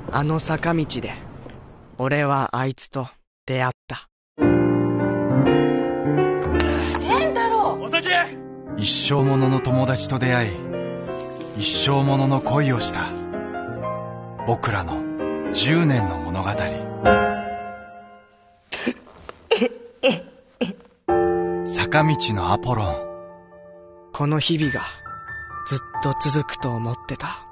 あの坂道で俺はあいつと出会った。 仙太郎、 お酒。 一生ものの友達と出会い、一生ものの恋をした僕らの10年の物語。坂道のアポロン。 この日々がずっと続くと思ってた。